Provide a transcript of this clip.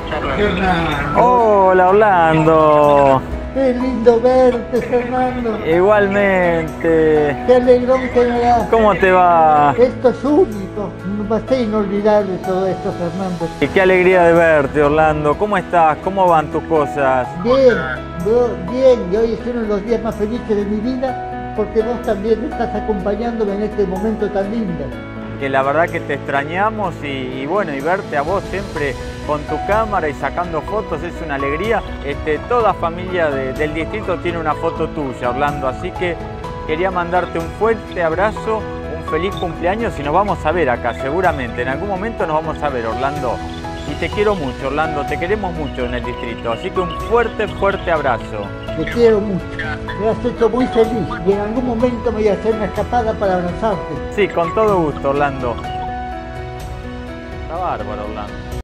Fernando. Hola Orlando. Qué lindo verte, Fernando. Igualmente. Qué alegrón que me da. ¿Cómo te va? Esto es único. Va a ser inolvidable todo esto, Fernando. Y qué alegría de verte, Orlando. ¿Cómo estás? ¿Cómo van tus cosas? Bien, bien. Y hoy es uno de los días más felices de mi vida porque vos también estás acompañándome en este momento tan lindo. Que la verdad que te extrañamos y bueno, y verte a vos siempre con tu cámara y sacando fotos es una alegría. Toda familia del distrito tiene una foto tuya, Orlando, así que quería mandarte un fuerte abrazo, un feliz cumpleaños y nos vamos a ver acá seguramente. En algún momento nos vamos a ver, Orlando. Y te quiero mucho, Orlando, te queremos mucho en el distrito, así que un fuerte, fuerte abrazo. Te quiero mucho, me has hecho muy feliz y en algún momento me voy a hacer una escapada para abrazarte. Sí, con todo gusto, Orlando. Está bárbaro, Orlando.